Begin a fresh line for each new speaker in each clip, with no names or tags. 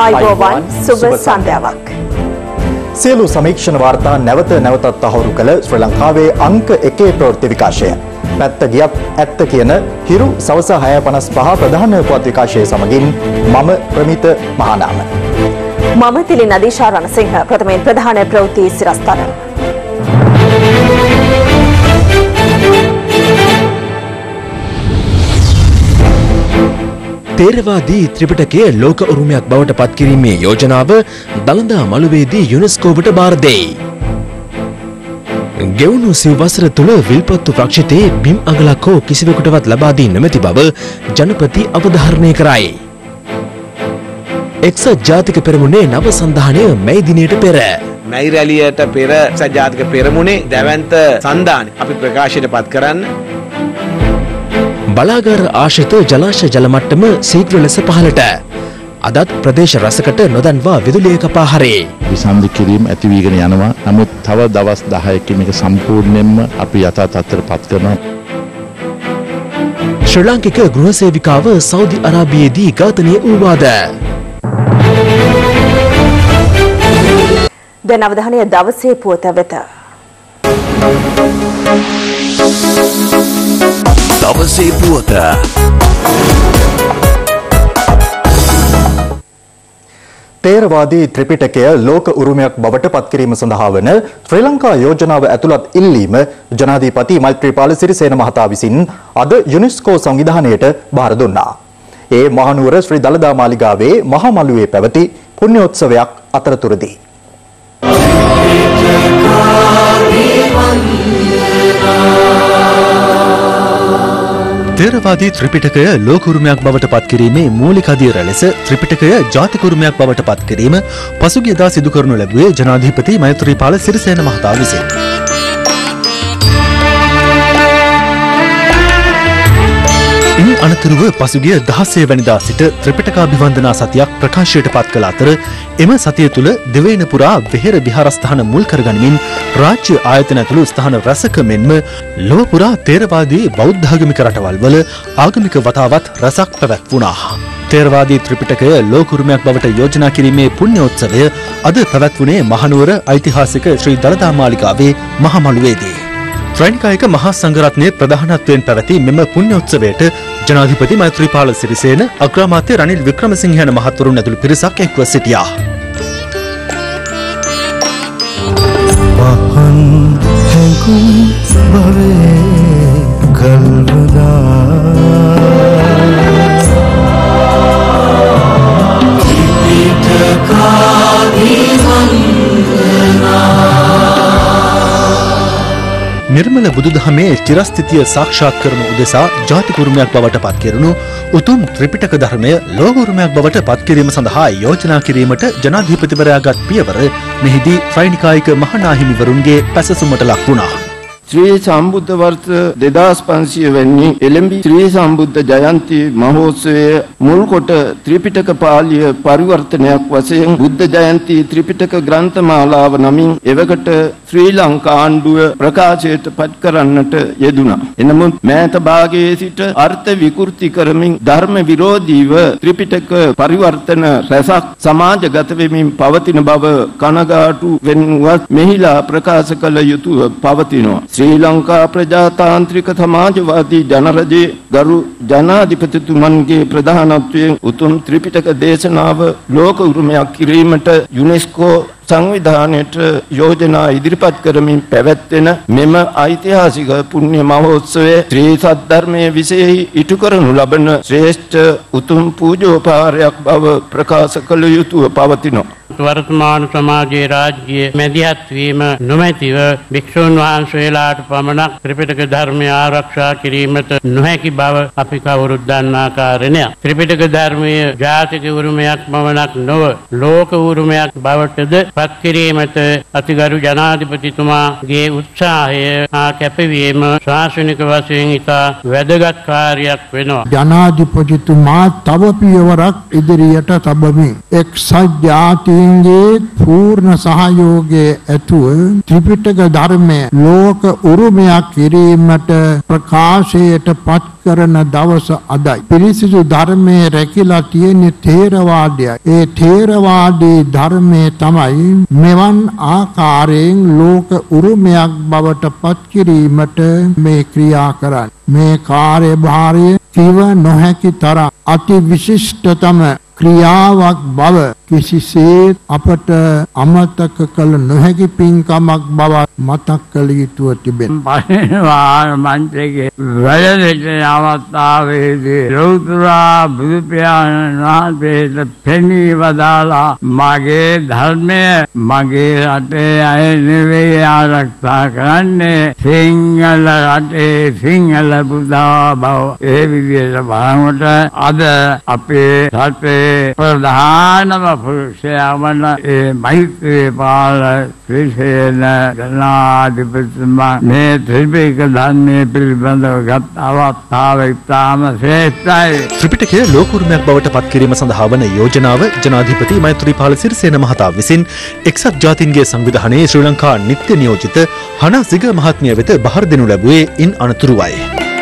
ආයුබෝවන් සුබ සන්ධ්‍යාවක්.
සියලු සමීක්ෂණ වාර්තා නැවත නැවතත් තහවුරු කළ ශ්‍රී ලංකාවේ අංක 1 ප්‍රවෘත්ති විකාශය. පැත්ත ගියත් ඇත්ත කියන හිරු සවස 6:55 ප්‍රධාන පුවත් විකාශය සමගින් මම ප්‍රමිත මහානාම.
මම තිලි නදීෂා රණසිංහ. ප්‍රථමයෙන් ප්‍රධාන ප්‍රවෘත්ති සිරස්තල.
තේරවාදී ත්‍රිපිටකය ලෝක උරුමයක් බවට පත්කිරීමේ යෝජනාව දළදා මළුවේදී යුනෙස්කෝවට බාර දෙයි. ගෙවුණු සිව් වසර තුළ විල්පත්තු ප්‍රක්ෂිතයේ බිම් අගලක් හෝ කිසිවෙකුටවත් ලබා දී නොමැති බව ජනපති අවධාරණය කරයි. එක්සත් ජාතික පෙරමුණේ නව සන්ධානය මැයි දිනයට පෙර
මැයි රැලියට පෙර එක්සත් ජාතික පෙරමුණේ දැවැන්ත සන්ධානය අපි ප්‍රකාශයට පත් කරන්න.
බලාගාර ආශ්‍රිත ජලාශ ජල මට්ටම ශීඝ්‍ර ලෙස පහළට. අදත් ප්‍රදේශ රසකට නොදන්වා විදුලිය කපා හරේ.
විසන්ධි කිරීම ඇති වීගෙන යනවා. නමුත් තව දවස් 10කින් මේක සම්පූර්ණයෙන්ම අපි යථා තත්ත්වයට පත් කරනවා.
ශ්‍රී ලාංකික ගෘහ සේවිකාව සෞදි අරාබියේදී ඝාතනය වූවාද?
දැන් අවධානය දවසේ පුවත වෙත.
දවසේ පුවත.
තේරවාදී ත්‍රිපිටකය ලෝක උරුමයක් බවට පත්කිරීම සඳහා වන ශ්‍රී ලංකා යෝජනාව ඇතුළත් ඉල්ලීම ජනාධිපති මෛත්‍රීපාල සිරිසේන මහතා විසින් අද යුනෙස්කෝ සංවිධානයට බාර දුන්නා. ඒ මහනුවර ශ්‍රී දළදා මාලිගාවේ මහා මළුවේ පැවති පුණ්‍යෝත්සවයක් අතරතුරදී
තේරවාදී ත්‍රිපිටකය ලෝක උරුමයක් බවට පත්කිරීමේ මූලික අදියර ලෙස ත්‍රිපිටකය ජාතික උරුමයක් බවට පත්කිරීම පසුගියදා සිදු කරනු ලැබුවේ ජනාධිපති මෛත්‍රීපාල සිරිසේන මහතා විසින්. ඉන් අනතුරුව පසුගිය 16 වැනිදා සිට ත්‍රිපිටකාභිවන්දනා සතියක් ප්‍රකාශයට පත් කළ අතර එම සතිය තුළ දෙවයින පුරා වෙහෙර විහාරස්ථාන මුල් කරගනිමින් රාජ්‍ය ආයතන ඇතුළු ස්ථාන රැසක මෙන්ම ලොව පුරා තේරවාදී බෞද්ධාගමික රටවල් වල ආගමික වතාවත් රැසක් පැවැත්වුණා. තේරවාදී ත්‍රිපිටකය ලෝක උරුමයක් බවට යෝජනා කිරීමේ පුණ්‍යෝත්සවය අද පැවැත්වුණේ මහනුවර ඓතිහාසික ශ්‍රී දළදා මාලිගාවේ මහා මළුවේදී. ත්‍රෛනිකායක මහා සංඝරත්නයේ ප්‍රධානත්වයෙන් පැවති මෙම පුණ්‍යෝත්සවයට ජනාධිපති මෛත්‍රීපාල සිරිසේන, අග්‍රාමාත්‍ය රනිල් වික්‍රමසිංහ යන මහත්වරුන් ඇතුළු පිරිසක් එක්ව සිටියා. නිර්මල බුදුදහමේ චිරස්ථිතිය සාක්ෂාත් කරනු උදෙසා ජාතික උරුමයක් බවට පත් කෙරුණු උතුම් ත්‍රිපිටක ධර්මය ලෝක උරුමයක් බවට පත් කිරීම සඳහා යෝජනා කිරීමට ජනාධිපතිවරයාගත් පියවර මෙහිදී ත්‍රෛනිකායික මහනාහිමිවරුන්ගේ පැසසුමට ලක් වුණා.
ශ්‍රී සම්බුද්ධ වර්ෂ 2500 වෙනි එළඹි ශ්‍රී සම්බුද්ධ ජයන්ති මහෝත්සවයේ මුල් කොට ත්‍රිපිටක පාළිය පරිවර්තනයක් වශයෙන් බුද්ධ ජයන්ති ත්‍රිපිටක ග්‍රන්ථ මාලාව නමින් එවකට ශ්‍රී ලංකා ආණ්ඩුව ප්‍රකාශයට පත් කරන්නට යෙදුණා. එනමුත් මෑත භාගයේ සිට අර්ථ විකෘති කරමින් ධර්ම විරෝධීව ත්‍රිපිටක පරිවර්තන රැසක් සමාජගත වෙමින් පවතින බව කනගාටු වෙනුවත් මෙහිලා ප්‍රකාශ කළ යුතුව පවතිනවා. ශ්‍රී ලංකා ප්‍රජාතාන්ත්‍රික සමාජවාදී ජනරජයේ ගරු ජනාධිපතිතුමන්ගේ ප්‍රධානත්වයෙන් උතුම් ත්‍රිපිටක දේශනාව ලෝක උරුමයක් කිරීමට යුනෙස්කෝ සංවිධානයට යෝජනා ඉදිරිපත් කරමින් පැවැත්වෙන මෙම ඓතිහාසික පුණ්‍ය මහෝත්සවයේ ශ්‍රී සද්ධර්මයේ විශේෂ ඉටු කරනු ලබන ශ්‍රේෂ්ඨ උතුම් පූජෝපහාරයක් බව ප්‍රකාශ කළ යුතුව පවතිනවා.
වර්තමාන සමාජයේ රාජ්‍ය මැදිහත් වීම නොමැතිව භික්ෂුන් වහන්සේලාට පමණක් ත්‍රිපිටක ධර්මය ආරක්ෂා කිරීමට නොහැකි බව අපි කවුරුත් දන්නා කාරණයක්. ත්‍රිපිටක ධර්මය ජාතික උරුමයක් පමණක් නොව ලෝක උරුමයක් බවටද පත් කිරීමට අතිගරු ජනාධිපතිතුමාගේ උත්සාහය හා කැපවීම ශාසනික වශයෙන් ඉතා වැදගත් කාර්යයක් වෙනවා.
ජනාධිපතිතුමා තව පියවරක් ඉදිරියට තබමින් එක්සත් ජාතීන්ගේ පූර්ණ සහයෝගය ඇතුව ත්‍රිපිටක ධර්මය ලෝක උරුමයක් කිරීමට ප්‍රකාශයට පත් කරන දවස අදයි. පිරිසිදු ධර්මයේ රැකිලා තියෙන ථේරවාදයයි. ඒ ථේරවාදී ධර්මයේ තමයි මෙවන් ආකාරයෙන් ලෝක උරුමයක් බවට පත් කිරීමට මේ ක්‍රියා කරන්නේ. මේ කාර්යභාරය කිව නොහැකි තරම් අති විශිෂ්ටතම ක්‍රියාවක් බව කිසිසේත් අපට අමතක කළ නොහැකි පින්කමක් බව මතක් කළ යුතුව තිබෙනවා.
මන්ත්‍රයේ වැඩසිටින අවස්ථාවේදී ලෞතර බුදු පියාණන් වහන්සේට පෙනී වදාලා මගේ ධර්මය මගේ රටේ අය නෙවෙයි ආරක්ෂා කරන්නේ සිංහල රටේ සිංහල බුදා බව. ඒ විදිහට බලනකොට අද අපේ රටේ ප්‍රධානම පුරුෂයා වන ඒ මෛත්‍රීපාල ශ්‍රීසේන ජනාධිපතිතුමා මේ ත්‍රිපිටක ධර්මයේ පිළිබඳව ගත් අවස්ථාව ඉතාම ශ්‍රේෂ්ඨයි.
ත්‍රිපිටකය ලෝක උරුමයක් බවට පත් කිරීම සඳහා වන යෝජනාව ජනාධිපති මෛත්‍රීපාල සිරිසේන මහතා විසින් එක්සත් ජාතීන්ගේ සංවිධානයේ ශ්‍රී ලංකා නිත්‍ය නියෝජිත හනා සිග මහත්මිය වෙත බහර දෙනු ලැබුවේ ඉන් අනතුරුවයි.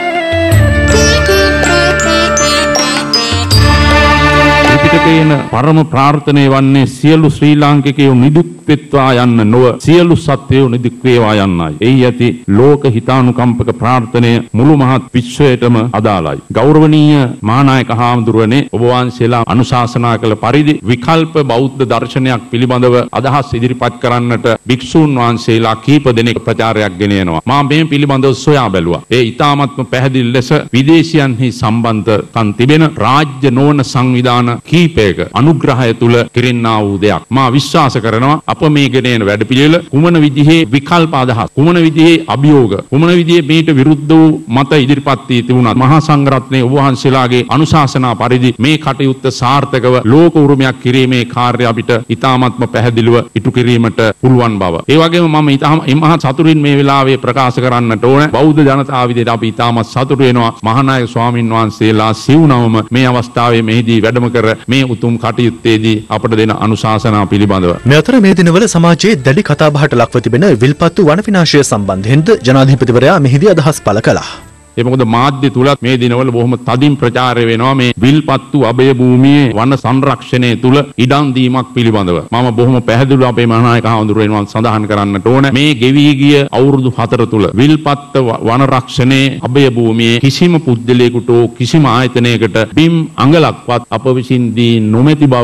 ත්‍රිපිටකයේන පරම ප්‍රාර්ථනය වන්නේ සියලු ශ්‍රී ලාංකිකයෝ නිදුක් වෙත්වා යන්න නොව සියලු සත්වයෝ නිදුක් වේවා යන්නයි. එහි ඇති ලෝක හිතානුකම්පක ප්‍රාර්ථනය මුළු මහත් විශ්වයටම අදාළයි. ගෞරවනීය මහානායක හාමුදුරුවනේ, ඔබ වහන්සේලා අනුශාසනා කළ පරිදි විකල්ප බෞද්ධ දර්ශනයක් පිළිබඳව අදහස් ඉදිරිපත් කරන්නට භික්ෂූන් වහන්සේලා කීප දෙනෙක් ප්‍රචාරයක් ගෙන යනවා. මා මේ පිළිබඳව සොයා බැලුවා. ඒ ඊ타මත්ම පැහැදිලි ලෙස විදේශයන්හි සම්බන්ධකම් තිබෙන රාජ්‍ය නොවන සංවිධාන කීපයක අනුග්‍රහය තුල කෙරෙන්නා වූ දෙයක්. මා විශ්වාස කරනවා අප මේ ගෙනෙන වැඩපිළිවෙල කුමන විදිහේ විකල්ප අදහස්, කුමන විදිහේ අභියෝග, කුමන විදිහේ මේට විරුද්ධ වූ මත ඉදිරිපත් වී තිබුණත් මහා සංඝරත්නයේ ඔබ වහන්සේලාගේ අනුශාසනා පරිදි මේ කටයුත්ත සාර්ථකව ලෝක උරුමයක් කිරීමේ කාර්යය අපිට ඊ타මත්ම පැහැදිලිව ඉටු කිරීමට පුළුවන් බව. ඒ වගේම මම ඉමහත් සතුටින් මේ වෙලාවේ ප්‍රකාශ කරන්නට ඕන බෞද්ධ ජනතාව විදිහට අපි ඊ타මත් සතුටු වෙනවා මහානායක ස්වාමින් වහන්සේලා සිව්නවම මේ අවස්ථාවේ මෙහිදී වැඩම කර මේ උතුම් කටයුත්තේදී අපට දෙන අනුශාසනා පිළිබඳව.
මේ අතර මේ දිනවල සමාජයේ දැඩි කතාබහට ලක්ව තිබෙන විල්පත්තු වන විනාශය සම්බන්ධයෙන්ද ජනාධිපතිවරයා මෙහිදී අදහස් පළ කළා.
ඒ මොකද මාධ්‍ය තුලත් මේ දිනවල බොහොම තදින් ප්‍රචාරය වෙනවා මේ විල්පත්තු අභය භූමියේ වන සංරක්ෂණය තුල ඉඩම් දීමක් පිළිබඳව. මම බොහොම පැහැදිලිව අපේ මහානායක හඳුරුවෙනවා සඳහන් කරන්නට ඕන මේ ගෙවි ගිය අවුරුදු 4 තුල විල්පත්ත වන රක්ෂණයේ අභය භූමියේ කිසිම පුද්ගලයෙකුට කිසිම ආයතනයකට බිම් අඟලක්වත් අප විසින් දී නොමැති බව.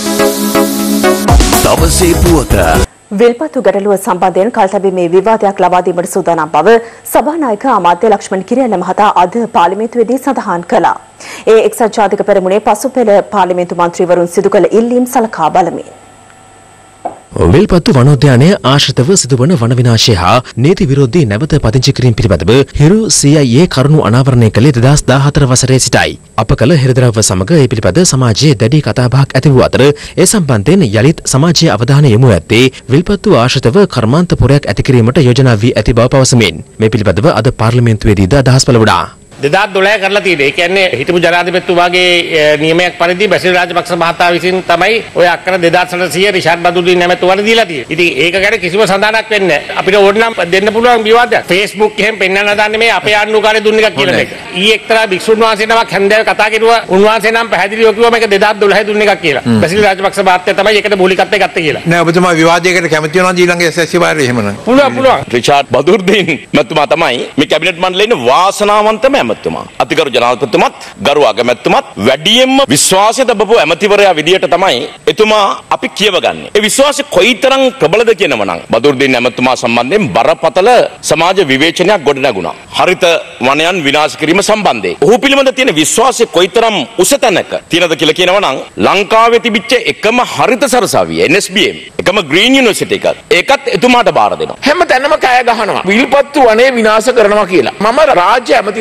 දවසේ පුවත
විල්පත්තු ගැටලුව සම්බන්ධයෙන් කල්තැබීමේ විවාදයක් ලබා දීමට සූදානම් බව සභානායක අමාත්‍ය ලක්ෂ්මන් කිරියල්ල මහතා අද පාර්ලිමේන්තුවේදී සඳහන් කළා. ඒ එක්සත් ජාතික පෙරමුණේ පසුපෙළ පාර්ලිමේන්තු මන්ත්‍රීවරුන් සිදු කළ ඉල්ලීම් සලකා බලමින්
විල්පත්තු වනෝද්‍යානය ආශ්‍රිතව සිදුවන වන විනාශය හා නීති විරෝධී නැවත පදිංචි කිරීම පිළිබඳව හිරු CIA කරුණු අනාවරණය කළේ 2014 වසරේ සිටයි. අප කළ හෙළිදරව්ව සමග ඒ පිළිබඳ සමාජයේ දැඩි කතාබහක් ඇති වූ අතර ඒ සම්බන්ධයෙන් යලිත් සමාජයේ අවධානය යොමු ඇත්තේ විල්පත්තු ආශ්‍රිතව කර්මාන්තපුරයක් ඇති කිරීමට යෝජනා වී ඇති බව පවසමින් මේ පිළිබඳව අද පාර්ලිමේන්තුවේදීද අදහස් පළ වුණා.
2012 කරලා තියෙන්නේ. ඒ කියන්නේ හිටපු ජනාධිපතිතුමාගේ නියමයක් පරිදි බැසිල් රාජපක්ෂ මහතා විසින් තමයි ඔය අක්කර 2700 රිෂාඩ් බදුල්ලි නැමැතුමට දීලා තියෙන්නේ. ඉතින් ඒක ගැන කිසිම සඳහනක් වෙන්නේ නැහැ. අපිට ඕනනම් දෙන්න පුළුවන් විවාදයක්. Facebook එකෙන් පෙන්වන්න හදන්නේ මේ අපේ ආණ්ඩුකාරය දුන්න එකක් කියලා එක. ඊ එක්තරා භික්ෂුන් වහන්සේ නමක් හැන්දෑව කතා කරුවා. උන්වහන්සේ නම් පැහැදිලිව කිව්වා මේක 2012 දුන්න එකක් කියලා. බැසිල් රාජපක්ෂ මහත්තයා තමයි ඒකට මූලිකත්වය ගත්තේ කියලා.
නෑ ඔබතුමා විවාදයකට කැමති වෙනවා ඊළඟ SSC වාරේ එහෙමනම්.
පුළුවන්.
රිෂාඩ් බදුර්දීන් මැතිතුමා තමයි මේ කැබිනට් මණ්ඩලයේ ඉන්න වාසනාවන්තම ඇමතිතුමා. අතිගරු ජනාධිපතිතුමත් ගරු අගමැතිතුමත් වැඩියෙන්ම විශ්වාසය දබපු ඇමතිවරයා විදියට තමයි එතුමා අපි කියවගන්නේ. ඒ විශ්වාසය කොයිතරම් ප්‍රබලද කියනම නම් බදුර්දීන් ඇමතිතුමා සම්බන්ධයෙන් බරපතල සමාජ විවේචනයක් ගොඩනැගුණා. හරිත වනයන් විනාශ කිරීම සම්බන්ධයෙන්. ඔහු පිළිබඳ තියෙන විශ්වාසය කොයිතරම් උස තැනක තියෙනද කියලා කියනවා නම් ලංකාවේ තිබිච්ච එකම හරිත සරසවිය NSBM එකම ග්‍රීන් යුනිවර්සිටි එකත් ඒකත් එතුමාට බාර දෙනවා.
හැම තැනම කෑ ගහනවා. විල්පත්තු වනේ විනාශ කරනවා කියලා. මම රාජ්‍ය ඇමතිවරයා වශයෙන්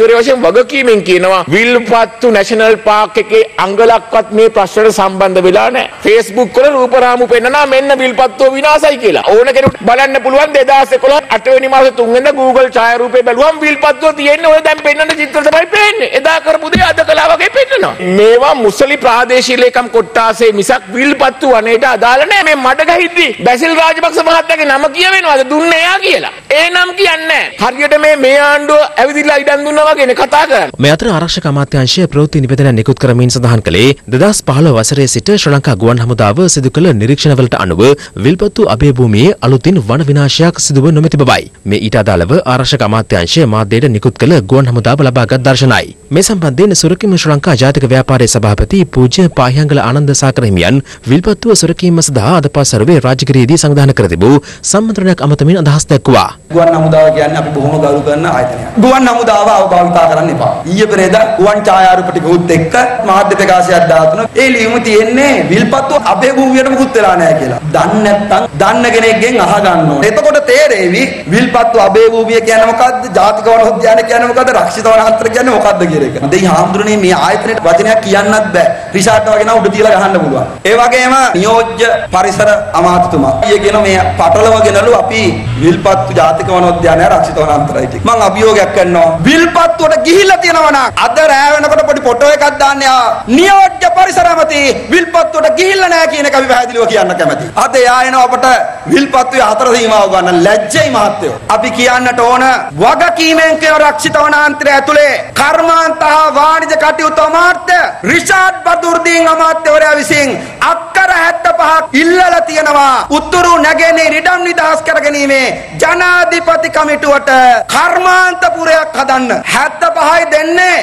වගකීමෙන් කියනවා විල්පත්තු නැෂනල් පාක් එකේ අංගලක්වත් මේ ප්‍රශ්නට සම්බන්ධ වෙලා නැහැ. Facebook වල රූපරාමු පෙන්නනවා මෙන්න විල්පත්තුව විනාශයි කියලා. ඕන කෙනෙකුට බලන්න පුළුවන් 2011 8 වෙනි මාසේ 3 වෙනිදා Google ඡායාරූපේ බැලුවම විල්පත්තුව තියෙන්නේ ඔය දැන් පෙන්නන චිත්‍ර තමයි පේන්නේ. එදා කරපු දේ අද කළා වගේ පෙන්නනවා. මේවා මුස්ලිම් ප්‍රාදේශීය ලේකම් කොට්ටාසේ මිසක් විල්පත්තු වනයේට අදාළ නැහැ. මේ මඩ ගහිද්දි බැසිල් රාජපක්ෂ මහත්තයාගේ නම කියවෙනවද දුන්නේ එයා කියලා. ඒ නම් කියන්නේ නැහැ. හරියට මේ ආණ්ඩුව ඇවිදිලා ඉඩම් දුන්නා වගේනේ කතා කරන්නේ.
මේ අතර ආරක්ෂක අමාත්‍යාංශය ප්‍රවෘත්ති නිවේදනයක් නිකුත් කරමින් සඳහන් කළේ 2015 වසරේ සිට ශ්‍රී ලංකා ගුවන් හමුදාව සිදු කළ නිරීක්ෂණවලට අනුව විල්පත්තු අබේ භූමියේ අලුතින් වන විනාශයක් සිදුව නොමැති බවයි. මේ ඊට අදාළව ආරක්ෂක අමාත්‍යාංශය මාධ්‍යයට නිකුත් කළ ගුවන් හමුදාව ලබාගත් දර්ශනයි. මේ සම්බන්ධයෙන් සුරකීම ශ්‍රී ලංකා ජාතික ව්‍යාපාරයේ සභාපති පූජ්‍ය පාහියංගල ආනන්ද සාකර හිමියන් විල්පත්තුව සුරකීම සඳහා අද පස්වරුවේ රාජගිරියේදී සංවිධානය කර තිබූ සම්මන්ත්‍රණයක් අමතමින් අදහස් දැක්වුවා.
ගුවන් හමුදාව කියන්නේ අපි බොහොම ගෞරව කරන ආයතනයක්. ගුවන් හමුදාව අවභාවිතා කරන්න එපා. ඊයේ පෙරේදා ගුවන් ඡායාරූප ටිකුත් එක්ක මාධ්‍ය ප්‍රකාශයක් දාතුන ඒ ලියුම තියෙන්නේ විල්පත්තුව අපේ භූමියට මුකුත් වෙලා නැහැ කියලා. දන්නේ නැත්නම් දන්න කෙනෙක්ගෙන් අහගන්න ඕනේ. එතකොට තේරෙවි විල්පත්තුව අපේ භූමිය කියන්නේ මොකද්ද? ජාතික වනෝද්‍යාන කියන්නේ මොකද්ද? රක්ෂිත වනාන්තර කියන්නේ මොකද්ද කියන එක. දෙයි හාමුදුරනේ මේ ආයතනයේ වචනයක් කියන්නත් බෑ. රිෂාඩ් වගේ නම් උඩ තියලා ගහන්න පුළුවන්. ඒ වගේම නියෝජ්‍ය පරිසර අමාත්‍යතුමා ඊයේ කියන මේ පටලවගෙනලු අපි විල්පත්තු ජාතික වනෝද්‍යානය රක්ෂිත වනාන්තරයි ටික. මම අභියෝගයක් කරනවා. විල්පත්තුවට ගිහිල්ලා තියෙනවා නම් අද රෑ වෙනකොට පොඩි ෆොටෝ එකක් දාන්න නියෝජ්‍ය පරිසර අමාත්‍ය විල්පත්තුවට ගිහිල්ලා නැහැ කියන එක අපි පැහැදිලිව කියන්න කැමතියි. අද එයා එනවා අපට විල්පත්තුවේ හතර සීමාව ගන්න ලැජ්ජයි මහත්තයෝ. අපි කියන්නට ඕන වගකීමෙන් කියන රක්ෂිත වනාන්තරය ඇතුලේ කර්මාන්ත හා වාණිජ කටයුතු අමාත්‍ය රිෂාඩ් බදුර්දීන් අමාත්‍යවරයා විසින් අක්කර 75ක් ඉල්ලලා තියෙනවා උතුරු නැගෙනහිර ඉඩම් නිදහස් කරගැනීමේ ජනාධිපති කමිටුවට කර්මාන්තපුරයක් හදන්න 75යි දෙන්නේ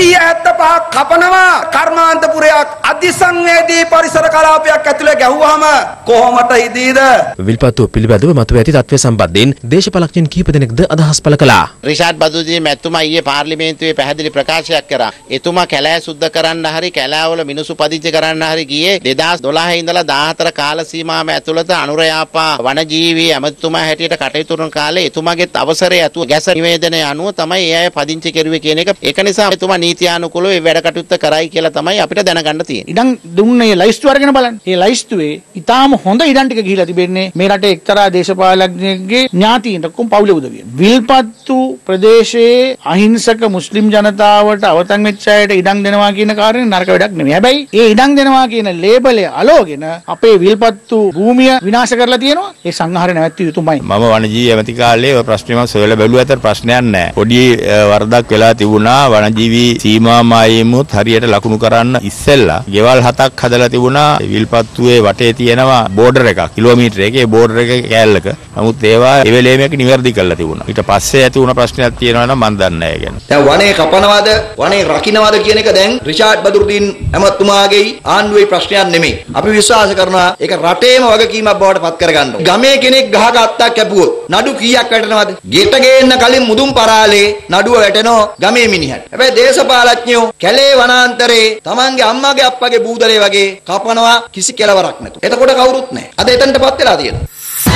275ක් කපනවා කර්මාන්තපුරයක් අධිසංවේදී පරිසර කලාපයක් ඇතුලේ ගැහුවාම කොහොමද ඉදීද
විල්පත්තුව පිළිබඳව මතුව ඇති තත්ත්වය සම්බන්ධයෙන් දේශපාලඥයන් කිහිප දෙනෙක්ද අදහස් පළ කළා.
රිෂාඩ් බදුර්දී මැතිතුමා ඊයේ පාර්ලිමේන්තුවේ පැහැදිලි ප්‍රකාශයක් කරා. එතුමා කැලෑ සුද්ධ කරන්න හරි කැලෑවල මිනිසු පදිංචි කරන්න හරි ගියේ 2012 ඉඳලා 14 කාල සීමාව ඇතුළත අනුරයාපා වනජීවී ඇමතිතුමා හැටියට කටයුතු කරන කාලේ එතුමාගේ අවසරය ඇතුව ගැස නිවේදනය අනුව තමයි ඒ අය පදිංචි කෙරුවේ කියන එක. ඒක නිසා එතුමා නීතියානුකූලව මේ වැඩ කටයුත්ත කරයි කියලා තමයි අපිට දැනගන්න තියෙන්නේ.
ඉඩම් දුන්නේ ලයිස්තු අරගෙන බලන්න. මේ ලයිස්තුවේ ඊටාම හොඳ ඉඩම් ටික ගිහිලා තිබෙන්නේ මේ රටේ එක්තරා දේශපාලඥයෙක්ගේ ඥාතීන්ට කොම් පවුලේ උදවිය. විල්පත්තු ප්‍රදේශයේ අහිංසක මුස්ලිම් ජනතාවට අවතන් වෙච්ච අයට ඉඩම් දෙනවා කියන කාරණේ නරක වැඩක් නෙමෙයි. හැබැයි ඒ ඉඩම් දෙනවා කියන ලේබලය අලෝගෙන අපේ විල්පත්තු භූමිය විනාශ කරලා තියෙනවා. ඒ සංහාරය නැවැත්විය යුතුමයි.
මම වනජීවී ඇමති කාලේ ඔය ප්‍රශ්නේ මම සොයලා බැලුවා. අතර ප්‍රශ්නයක් නැහැ. පොඩි වරදක් වෙලා තිබුණා වනජීවී සීමා මායෙමුත් හරියට ලකුණු කරන්න ඉස්සෙල්ලා ගෙවල් 7ක් හදලා තිබුණා. විල්පත්තුවේ වටේ තියෙනවා බෝඩර් එකක්. කිලෝමීටර එකේ බෝඩර් එක කෑල්ලක. නමුත් ඒවා ඒ වෙලේම එක නිවැරදි කරලා තිබුණා. ඊට පස්සේ ඇති වුණ ප්‍රශ්නයක් තියෙනවා නම් මම දන්නේ නැහැ ගැන.
දැන් වනේ කපනවද වනේ රකින්නවද කියන එක දැන් රිෂාඩ් බදුර්දීන් ඇමතුමාගේ ආණ්ඩුවේ ප්‍රශ්නයක් නෙමෙයි. අපි විශ්වාස කරනවා ඒක රටේම වගකීමක් බවට පත් කරගන්න. ගමේ කෙනෙක් ගහක අත්තක් කැපුවොත් නඩු කීයක් වැටෙනවද? ගෙට ගේන්න කලින් මුදුන් පරාලේ නඩුව වැටෙනවා ගමේ මිනිහට. හැබැයි දේශපාලඥයෝ කැලේ වනාන්තරේ තමන්ගේ අම්මාගේ අප්පගේ බූදලේ වගේ කපනවා කිසි කෙලවරක් නැතුව. එතකොට කවුරුත් නැහැ. අද එතනටපත් වෙලා තියෙනවා.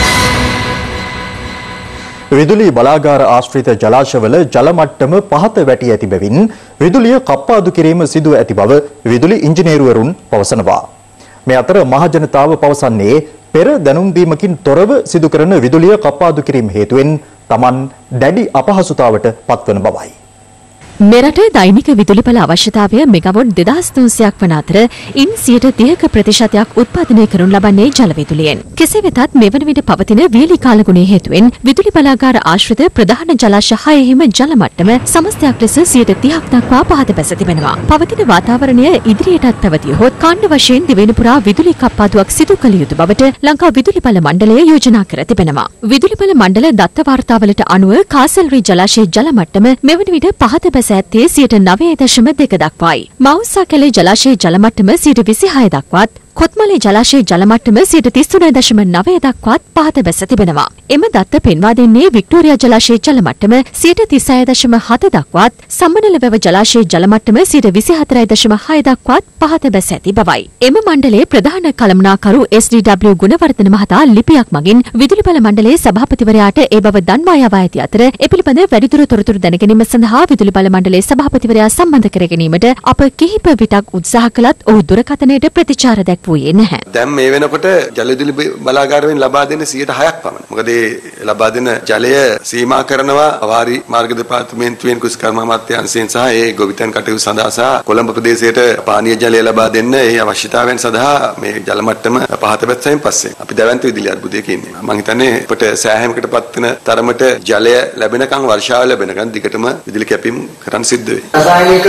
විදුලි බලාගාර ආශ්‍රිත ජලාශවල ජල මට්ටම පහත වැටි ඇති බැවින් විදුලිය කප්පාදු කිරීම සිදුව ඇති බව විදුලි ඉංජිනේරුවරුන් පවසනවා. මේ අතර මහජනතාව පවසන්නේ පෙර දැනුම් දීමකින් තොරව සිදු කරන විදුලිය කප්පාදු කිරීම හේතුවෙන් Taman දැඩි අපහසුතාවට පත්වන බවයි.
මෙරට දෛනික විදුලිපල අවශ්‍යතාවය මෙගවොට් 2300ක් වන අතර ඉන් 30% උත්පාදනය කරනු ලබන්නේ ජල විදුලියෙන්. කෙසේ වෙතත් මෙවන විට පවතින වියලි කාලගුණය හේතුවෙන් විදුලි බලාගාර ආශ්‍රිත ප්‍රධාන ජලාශ 6හිම ජල මට්ටම සමස්තයක් ලෙස 30% දක්වා පහත බැස තිබෙනවා. පවතින වාතාවරණය ඉදිරියටත් පැවතියහොත් කාණ්ඩ වශයෙන් දිවෙන පුරා විදුලි කප්පාදුවක් සිදු කළ යුතු බවට ලංකා විදුලිපල මණ්ඩලය යෝජනා කර තිබෙනවා. විදුලිපල මණ්ඩල දත්ත වාර්තාවලට අනුව කාසල්රි ජලාශයේ ජල මට්ටම මෙවන විට පහත බැස ඇත්තේ 9.2 දක්වායි. මවුස්සා කැලේ ජලාශයේ ජල මට්ටම 26 දක්වාත් කොත්මලේ ජලාශයේ ජල මට්ටම 33.9 දක්වාත් පහත බැස තිබෙනවා. එම දත්ත පෙන්වා දෙන්නේ වික්ටෝරියා ජලාශයේ ජල මට්ටම 36.7 දක්වාත්, සම්මනල වැව ජලාශයේ ජල මට්ටම 24.6 දක්වාත් පහත බැස ඇති බවයි. එම මණ්ඩලයේ ප්‍රධාන කළමනාකරු SDW ගුණවර්ධන මහතා ලිපියක් මගින් විදුලි බල මණ්ඩලයේ සභාපතිවරයාට ඒ බව දන්වා යවා ඇති අතර ඒ පිළිබඳ වැඩිදුර තොරතුරු දැන ගැනීම සඳහා විදුලි බල මණ්ඩලයේ සභාපතිවරයා සම්බන්ධ කර ගැනීමට අප කිහිප විටක් උත්සාහ කළත් ඔහු දුරකථනයට ප්‍රතිචාර දැක්වුවේ නැහැ.
දැන් මේ වෙනකොට ජල විදුලි බලාගාරයෙන් ලබා දෙන 106ක් පමණ. මොකද ඒ ලබා දෙන ජලය සීමා කරනවා වාරි මාර්ග දෙපාර්තමේන්තුවෙන් කුස්කර්ම අමාත්‍යාංශයෙන් සහ ඒ ගොවිතැන් කටයුතු සඳහා සහ කොළඹ ප්‍රදේශයට පානීය ජලය ලබා දෙන්න ඒ අවශ්‍යතාවයන් සඳහා මේ ජල මට්ටම පහත බැස්සෙන් පස්සේ අපි දැවැන්ත විදුලි අර්බුදයක ඉන්නේ. මම හිතන්නේ අපිට සෑහීමකටපත් වෙන තරමට ජලය ලැබෙනකන් වර්ෂාව ලැබෙනකන් දිගටම විදුලි කැපීම් කරන්න සිද්ධ වෙයි.
රසායනික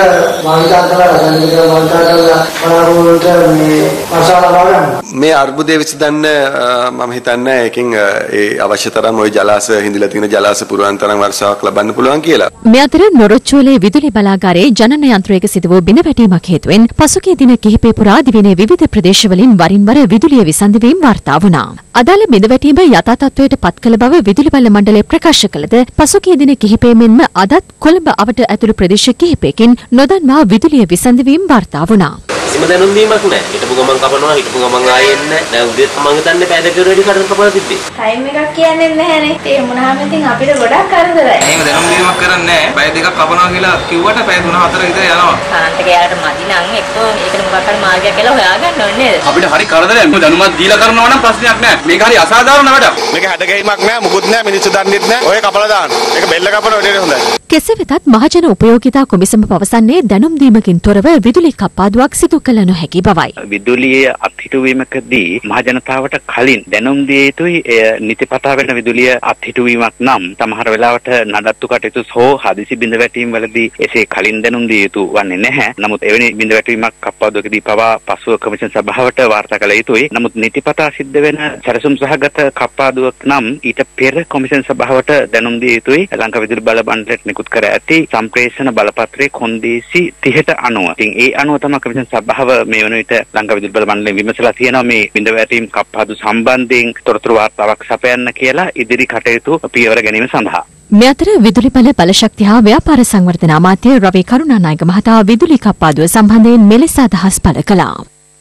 මේ අර්බුදය විසඳන්න මම හිතන්නේ ඒකෙන් ඒ අවශ්‍ය තරම් ওই ජලාශ හිඳිලා තියෙන ජලාශ පුරවන් තරම් වර්ෂාවක් ලබන්න පුළුවන් කියලා.
මේ අතර නොරොච්චෝලේ විදුලි බලාගාරයේ ජනන යන්ත්‍රයක සිදු වූ බිඳවැටීමක් හේතුවෙන් පසුගිය දින කිහිපය පුරා දිවයිනේ විවිධ ප්‍රදේශවලින් වරින් වර විදුලිය විසඳවීම් වාර්තා වුණා. අදාළ බිඳවැටීම යථා තත්ත්වයට පත් කළ බව විදුලි බල මණ්ඩලය ප්‍රකාශ කළද පසුගිය දින කිහිපය මෙන්ම අදත් කොළඹ අවට ඇතුළු ප්‍රදේශ කිහිපයකින් නොදන්වා විදුලිය විසඳවීම් වාර්තා වුණා.
කිසිම දැනුම් දීමක් නැහැ. හිටපු ගමන් කපනවා, හිටපු ගමන් ආයෙ එන්නේ නැහැ. දැන් උදේත් මම හිතන්නේ පැය දෙකකට වැඩි කඩන කපලා තිබ්බේ.
ටයිම් එකක් කියන්නේ නැහැනේ. ඒ මොනවාම ඉතින් අපිට ගොඩක් කරදරයි.
එහෙම දැනුම් දීමක් කරන්නේ නැහැ. පැය දෙකක් කපනවා කියලා කිව්වට පැය 3-4 විතර යනවා.
කරන්ට් එක යාට මදි නම් එක්කෝ ඒකට මොකක් හරි මාර්ගයක් කියලා හොයාගන්න ඕනේ නේද?
අපිට හරි කරදරයක්. දැනුමක් දීලා කරනවා නම් ප්‍රශ්නයක් නැහැ. මේක හරි අසාධාරණ වැඩක්.
මේක හැඩගැහිමක් නැහැ, මුකුත් නැහැ, මිනිස්සු දන්නෙත් නැහැ. ඔය කපලා දාන්න. ඒක බෙල්ල කපන වැඩේ හොඳයි.
කෙසේ වෙතත් මහජන උපයෝගිතා කොමිසම පවසන්නේ දැනුම් දීමකින් තොරව විදුලි කප්පාදුවක් සිදු කළ නොහැකි බවයි.
විදුලිය අත්හිටුවීමකදී මහජනතාවට කලින් දැනුම් දිය යුතුයි. නිතිපතා වෙන විදුලිය අත්හිටුවීමක් නම් සමහර වෙලාවට නඩත්තු කටයුතු හෝ හදිසි බිඳවැටීම් වලදී එසේ කලින් දැනුම් දිය යුතු වන්නේ නැහැ. නමුත් එවැනි බිඳවැටීමක් කප්පාදුවකදී පවා පසුව කොමිෂන් සභාවට වාර්තා කළ යුතුයි. නමුත් නිතිපතා සිද්ධ වෙන සැලසුම් සහගත කප්පාදුවක් නම් ඊට පෙර කොමිෂන් සභාවට දැනුම් දිය යුතුයි. ලංකා විදුලි බල මණ්ඩලයට නිකුත් කර ඇති සම්ප්‍රේෂණ බලපත්‍රයේ කොන්දේසි 30ට අනුව. ඉතින් ඒ අනුව තමයි කොමිෂන් සභාව මේ වන විට ලංකා විදුලි බල මණ්ඩලයෙන් විමසලා තියෙනවා මේ බිඳවැටීම් කප්පාදු සම්බන්ධයෙන් තොරතුරු වාර්තාවක් සපයන්න කියලා ඉදිරි කටයුතු පියවර ගැනීම සඳහා.
මේ අතර විදුලි බල බලශක්ති හා ව්‍යාපාර සංවර්ධන අමාත්‍ය රවි කරුණානායක මහතා විදුලි කප්පාදුව සම්බන්ධයෙන් මෙලෙස අදහස් පළ කළා.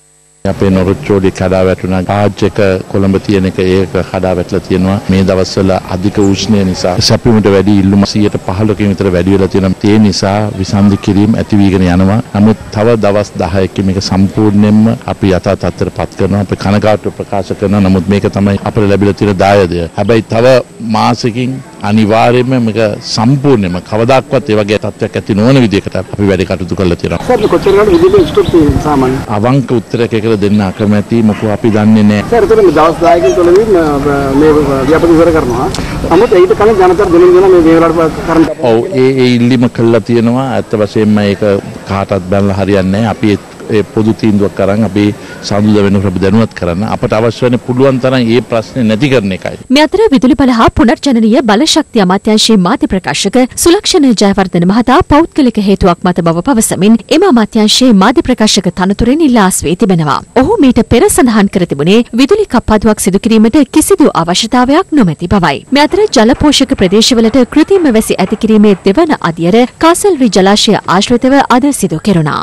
අපේ නොරොච්චෝලි කඩා වැටුණා. ආජ්‍යක කොළඹ තියෙන එක ඒක කඩා වැටලා තියෙනවා. මේ දවස්වල අධික උෂ්ණය නිසා සැපිමුට වැඩි ඉල්ලුම 115කින් විතර වැඩි වෙලා තියෙනවා. ඒ නිසා විසන්ධි කිරීම ඇති වීගෙන යනවා. නමුත් තව දවස් 10කින් මේක සම්පූර්ණයෙන්ම අපි යථා තත්ත්වයට පත් කරනවා. අපි කනගාටු ප්‍රකාශ කරනවා. නමුත් මේක තමයි අපිට ලැබිලා තියෙන දායදය. හැබැයි තව මාසෙකින් අනිවාර්යයෙන්ම මේක සම්පූර්ණයෙන්ම කවදාක්වත් ඒ වගේ තත්ත්වයක් ඇති නොවන විදිහකට අපි වැඩ කටයුතු කරලා තියෙනවා.
සර් කොච්චරකට විදුලිය ස්ටොප් තියෙන්නේ සාමාන්‍ය?
අවංක උත්තරයක් එකකට දෙන්න අකමැති මොකෝ අපි දන්නේ නැහැ.
සර් එතන දවස් 10කින් තුලදී මේ ව්‍යාපෘති ඉවර කරනවා. නමුත් ඒකට කලින් ජනතර දෙනින් දෙන මේ වේවලට කරන්න.
ඔව් ඒ ඉල්ලීම කළා තියෙනවා. ඇත්ත වශයෙන්ම ඒක කාටවත් බැලලා හරියන්නේ නැහැ. අපි ඒ පොදු තීන්දුවක් අරන් අපි සාදුද වෙනකොට අපි දැනුවත් කරන්න අපට අවශ්‍ය වෙන පුළුවන් තරම් මේ ප්‍රශ්නේ නැති කරන එකයි.
මේ අතර විදුලි බල හා පුනර්ජනනීය බලශක්ති අමාත්‍යාංශයේ මාධ්‍ය ප්‍රකාශක සුලක්ෂණ ජයවර්ධන මහතා පෞද්ගලික හේතුවක් මත බව පවසමින් එම අමාත්‍යාංශයේ මාධ්‍ය ප්‍රකාශක තනතුරෙන් ඉල්ලා අස්වී තිබෙනවා. ඔහු මීට පෙර සඳහන් කර තිබුණේ විදුලි කප්පාදුවක් සිදු කිරීමට කිසිදු අවශ්‍යතාවයක් නොමැති බවයි. මේ අතර ජල පෝෂක ප්‍රදේශවලට කෘත්‍රිම වැසි ඇති කිරීමේ දෙවන අදියර කාසල්රි ජලාශය ආශ්‍රිතව අද සිදු කෙරුණා.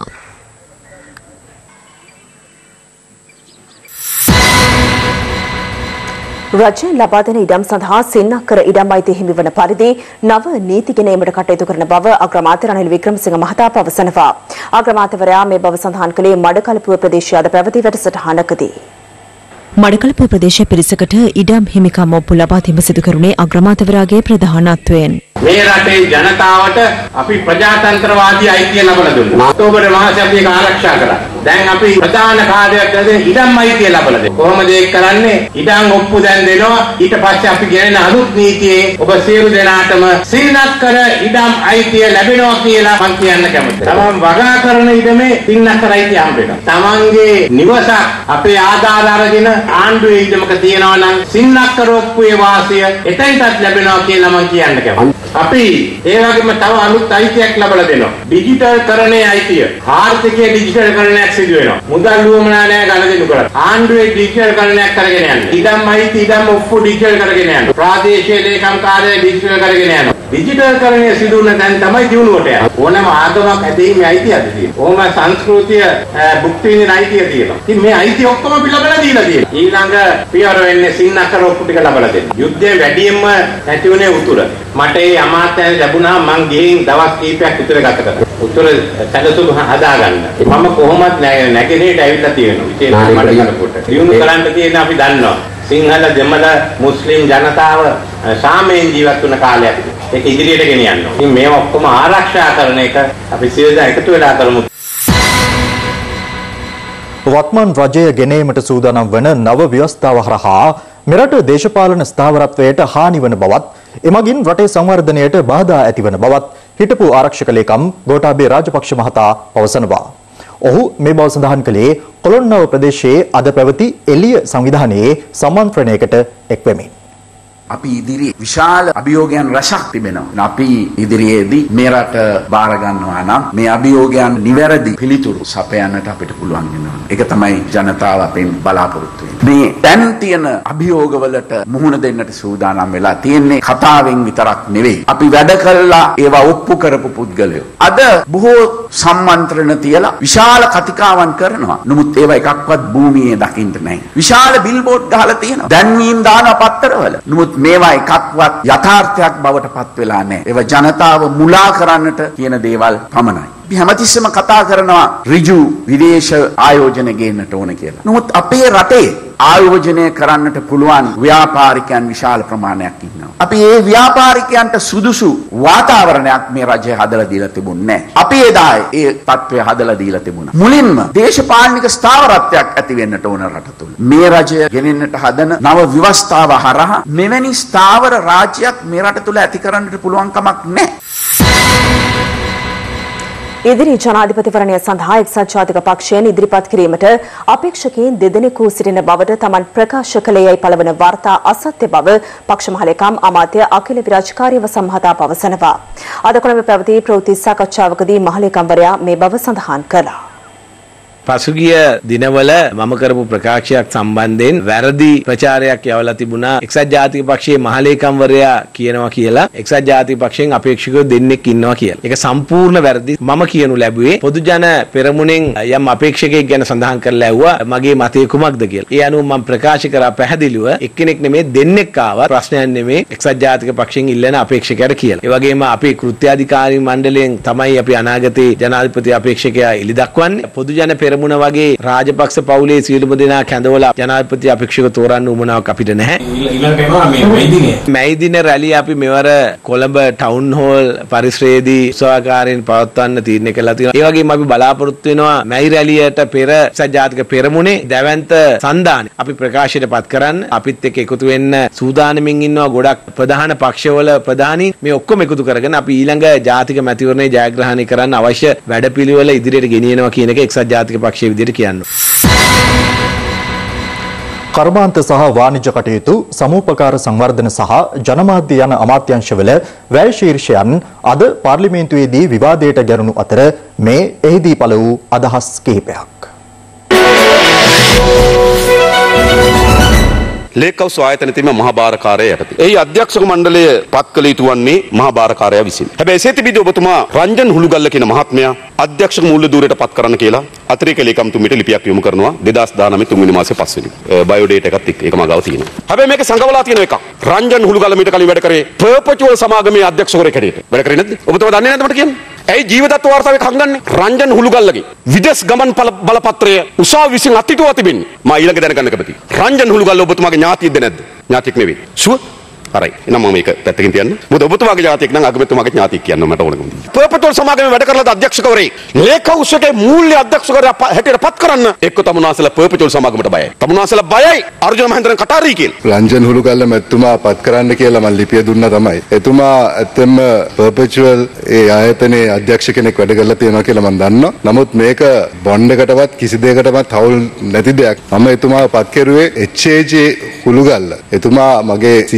රජය ලබා දෙන ඉඩම් සඳහා සින්නක්කර ඉඩම් අයිතිය හිමිවන පරිදි නව නීති ගෙන ඒමට කටයුතු කරන බව අග්‍රාමාත්‍ය රනිල් වික්‍රමසිංහ මහතා පවසනවා. අග්‍රාමාත්‍යවරයා මේ බව සඳහන් කළේ මඩකලපුව ප්‍රදේශයේ අද පැවති වැඩසටහනකදී. මඩකලපුව ප්‍රදේශයේ පිරිසකට ඉඩම් හිමිකම් ඔප්පු ලබා දීම සිදු කරුණේ අග්‍රාමාත්‍යවරයාගේ ප්‍රධානත්වයෙන්.
මේ රටේ ජනතාවට අපි ප්‍රජාතන්ත්‍රවාදී අයිතිය ලබා දුන්නා. ඔක්තෝබර් මාසයේ අපි ඒක ආරක්ෂා කරා. දැන් අපි ප්‍රධාන කාර්යයක් දැන් ඉඩම් අයිතිය ලබා දෙනවා. කොහොමද ඒක කරන්නේ? ඉඩම් ඔප්පු දැන් දෙනවා. ඊට පස්සේ අපි ගෙනෙන අලුත් නීතියේ ඔබ සියලු දෙනාටම සින්නක්කර ඉඩම් අයිතිය ලැබෙනවා කියලා මම කියන්න කැමතියි. තමන් වගා කරන ඉඩමේ සින්නක්කර අයිතිය හම්බ වෙනවා. තමන්ගේ නිවසක් අපේ ආධාර අරගෙන ආණ්ඩුවේ ඉඩමක තියනවා නම් සින්නක්කර ඔප්පුවේ වාසිය එතෙන්ටත් ලැබෙනවා කියලා මම කියන්න කැමතියි. අපි ඒ වගේම තව අලුත් අයිතියක් ලබා දෙනවා. ඩිජිටල් කරණයේ අයිතිය. ආර්ථිකයේ ඩිජිටල් කරණයක් සිදු වෙනවා. මුදල් වුවමනා නැහැ ගණදෙනු කරලා. ආණ්ඩුවේ ඩිජිටල් කරණයක් කරගෙන යනවා. ඉදම් අයිති ඉදම් ඔක්කොම ඩිජිටල් කරගෙන යනවා. ප්‍රාදේශීය ලේකම් කාර්යය ඩිජිටල් කරගෙන යනවා. ඩිජිටල් කරණය සිදු වෙන දැන් තමයි දියුණුවට යන්නේ. ඕනෑම ආගමක් ඇදීමේ අයිතියක් තියෙනවා. ඕම සංස්කෘතිය භුක්ති විඳින අයිතිය තියෙනවා. ඉතින් මේ අයිතිය ඔක්කොම අපි ලබලා දීලා තියෙනවා. ඊළඟ පියවර වෙන්නේ සින්නකර ඔක්කො ටික ලබලා දෙන්න. යුද්ධයේ වැඩියෙන්ම නැති වුණේ උතුර. මට ඒ අමාත්‍යය ලැබුණා මං ගිහින් දවස් කීපයක් උතුර ගත කරා. උතුර සැලසුම් හදාගන්න. මම කොහොමත් නැගෙනහිරට ඇවිල්ලා තියෙනවා. විශේෂයෙන්ම මට කරකොට. දියුණු කරන්න තියෙන අපි දන්නවා. සිංහල දෙමළ මුස්ලිම් ජනතාව සාමයෙන් ජීවත් වුණ කාලයක්. ඒක ඉදිරියට ගෙනියන්න ඕනේ. ඉතින් මේවා ඔක්කොම ආරක්ෂා කරන එක අපි සියලු දෙනා එකතු වෙලා කරමු.
වත්මන් රජය ගෙනීමට සූදානම් වන නව ව්‍යවස්ථාව හරහා මෙරට දේශපාලන ස්ථාවරත්වයට හානි වන බවත් එමගින් රටේ සංවර්ධනයට බාධා ඇතිවන බවත් හිටපු ආරක්ෂක ලේකම් ගෝඨාභය රාජපක්ෂ මහතා පවසනවා. ඔහු මේ බව සඳහන් කළේ කොළොන්නව ප්‍රදේශයේ අද පැවති එළිය සංවිධානයේ සම්මන්ත්‍රණයකට එක්වෙමින්.
අපි ඉදිරි විශාල අභියෝගයන් රැසක් තිබෙනවා. අපි ඉදිරියේදී මේ රට බාර ගන්නවා නම් මේ අභියෝගයන් නිවැරදි පිළිතුරු සපයන්නට අපිට පුළුවන් වෙනවා. ඒක තමයි ජනතාව අපෙන් බලාපොරොත්තු වෙන්නේ. මේ දැන් තියෙන අභියෝගවලට මුහුණ දෙන්නට සූදානම් වෙලා තියෙන්නේ කතාවෙන් විතරක් නෙවෙයි. අපි වැඩ කළා ඒවා ඔප්පු කරපු පුද්ගලයෝ. අද බොහෝ සම්මන්ත්‍රණ තියලා විශාල කතිකාවන් කරනවා. නමුත් ඒවා එකක්වත් භූමියේ දකින්න නැහැ. විශාල බිල්බෝඩ් ගහලා තියෙනවා. දැන්වීම් දාන පත්තරවල. නමුත් මේවා එකක්වත් යථාර්ථයක් බවට පත් වෙලා නැහැ. ඒවා ජනතාව මුලා කරන්නට කියන දේවල් පමණයි. අපි හැමතිස්සෙම කතා කරනවා ඍජු විදේශ ආයෝජන ගේන්නට ඕන කියලා. නමුත් අපේ රටේ ආයෝජනය කරන්නට පුළුවන් ව්‍යාපාරිකයන් විශාල ප්‍රමාණයක් ඉන්නවා. අපි මේ ව්‍යාපාරිකයන්ට සුදුසු වාතාවරණයක් මේ රජය හදලා දීලා තිබුණේ නැහැ. අපි එදා ඒ තත්ත්වය හදලා දීලා තිබුණා. මුලින්ම දේශපාලනික ස්ථාවරත්වයක් ඇති වෙන්නට ඕන රට තුල. මේ රජය ගෙනෙන්නට හදන නව ව්‍යවස්ථාව හරහා මෙවැනි ස්ථාවර රාජ්‍යයක් මේ රට තුල ඇති කරන්නට පුළුවන් කමක් නැහැ.
ඉදිරි ජනාධිපතිවරණය සඳහා එක්සත් ජාතික පක්ෂයෙන් ඉදිරිපත් කිරීමට අපේක්ෂකයන් දෙදෙනෙකු සිටින බවට තමන් ප්‍රකාශ කළේයයි පළවන වාර්තා අසත්‍ය බව පක්ෂ මහලේකම් අමාත්‍ය අඛිල විරාජකාරීව සම්මතා පවසනවා. අද කොළඹ පැවති ප්‍රවෘත්ති සාකච්ඡාවකදී මහලේකම්වරයා මේ බව සඳහන් කළා.
පසුගිය දිනවල මම කරපු ප්‍රකාශයක් සම්බන්ධයෙන් වැරදි ප්‍රචාරයක් යවලා තිබුණා. එක්සත් ජාතික පක්ෂයේ මහලේකම්වරයා කියනවා කියලා එක්සත් ජාතික පක්ෂයෙන් අපේක්ෂකයෝ දෙන්නෙක් ඉන්නවා කියලා. ඒක සම්පූර්ණ වැරදි. මම කියනු ලැබුවේ පොදු ජන පෙරමුණෙන් යම් අපේක්ෂකයෙක් ගැන සඳහන් කරලා ඇහුවා මගේ මතය කුමක්ද කියලා. ඒ අනුව මම ප්‍රකාශ කරා පැහැදිලිව එක්කෙනෙක් නෙමෙයි දෙන්නෙක් ආවා. ප්‍රශ්නයක් නෙමෙයි එක්සත් ජාතික පක්ෂයෙන් ඉල්ලන අපේක්ෂකයාට කියලා. ඒ වගේම අපේ කෘත්‍යාධිකාරී මණ්ඩලයෙන් තමයි අපි අනාගතේ ජනාධිපති අපේක්ෂකයා එළි දක්වන්නේ. පොදු ජන මුණ වගේ රාජපක්ෂ පවුලේ සියලුම දෙනා කැඳවලා ජනාධිපති අපේක්ෂක තෝරන්න උවමනාවක් අපිට නැහැ. ඊළඟට එනවා මේ දින රැළිය අපි මෙවර කොළඹ ටවුන් හෝල් පරිසරයේදී උත්සවාකාරයෙන් පවත්වන්න තීරණය කළා තියෙනවා. ඒ වගේම අපි බලාපොරොත්තු වෙනවා මැයි රැළියට පෙර ජාතික පෙරමුණේ දැවැන්ත සන්දාන අපි ප්‍රකාශයට පත් කරන්න අපිත් එක්ක එකතු වෙන්න සූදානමින් ඉන්නවා. ගොඩක් ප්‍රධාන පක්ෂවල ප්‍රධානී මේ ඔක්කොම එකතු කරගෙන අපි ඊළඟ ජාතික මැතිවරණය ජයග්‍රහණය කරන්න අවශ්‍ය වැඩපිළිවෙල ඉදිරියට ගෙනියනවා කියන එක එක්සත් ජාතික පක්ෂයේ විදිහට කියන්නේ.
කර්මාන්ත සහ වාණිජ්‍ය කටයුතු සමූපකාර සංවර්ධන සහ ජනමාධ්‍ය යන අමාත්‍යාංශවල වැය ශීර්ෂයන් අද පාර්ලිමේන්තුවේදී විවාදයට ගැනුණු අතර මේ එහිදී පළ වූ අදහස් කිහිපයක්.
ලේකව් ආයතන තිබෙන මහාභාරකාරය යටතේ. එහි අධ්‍යක්ෂක මණ්ඩලය පත් කළ යුතු වන්නේ මහාභාරකාරයා විසින්. හැබැයි එසේ තිබීදී ඔබතුමා රංජන් හුළුගල්ල කියන මහත්මයා අධ්‍යක්ෂක මූල්‍ය ධූරයට පත් කරන්න කියලා අතිරේක ලේකම්තුමීට ලිපියක් යොමු කරනවා 2019 තුන්වෙනි මාසේ 5 වෙනි. බයෝඩේටා එකත් එක්ක ඒක මගාව තියෙනවා. හැබැයි මේක සංගවලා තියෙන එකක්. රංජන් හුළුගල්ල මීට කලින් වැඩ කරේ පර්පචුවල් සමාගමේ අධ්‍යක්ෂකවරයෙක් හැටියට. වැඩ කරේ නැද්ද? ඔබතුමා දන්නේ නැද්ද මට කියන්නේ? ඇයි ජීවිතත්ව වාර්තාවේ හංගන්නේ? රංජන් හුළුගල්ලගේ විදේශ ගමන් බලපත්‍රය උසාවි විසින් අත්හිටුවා තිබෙන්නේ. මා ඊළඟ දැනගන්න කැමතියි. රංජන් හුළුගල්ල ඔබතුමාගේ ඥාතියෙක්ද නැද්ද? ඥාතියෙක් නෙවෙයි. ෂුවර්? හරි. එහෙනම් මම මේක පැත්තකින් තියන්න. මොකද ඔබතුමාගේ ඥාතියෙක් නම් අගමැතිතුමාගේ ඥාතියෙක් කියන්න මට ඕනකම තියෙනවා. පර්පචුවල් සමාගමේ වැඩ කරලා අධ්‍යක්ෂකවරයෙක් ලේකව්සගේ මූල්‍ය අධ්‍යක්ෂකවරයා හැටියට පත් කරන්න එක්ක තමුනාසලා පර්පචුවල් සමාගමට බයයි. තමුනාසලා බයයි අර්ජුන මහෙන්ද්‍රන් කටාරි කියලා.
රංජන් හුළුගල්ල මැතිතුමා පත් කරන්න කියලා මම ලිපිය දුන්නා තමයි. එතුමා ඇත්තම පර්පචුවල් ඒ ආයතනයේ අධ්‍යක්ෂ කෙනෙක් වැඩ කරලා තියෙනවා කියලා මම දන්නවා. නමුත් මේක බොන්ඩ් එකටවත් කිසි දෙයකටවත් තවුල් නැති දෙයක්. මම එතුමාව පත් කරුවේ HAJ හුළුගල්ල. එතුමා මගේ සීයත් එක්ක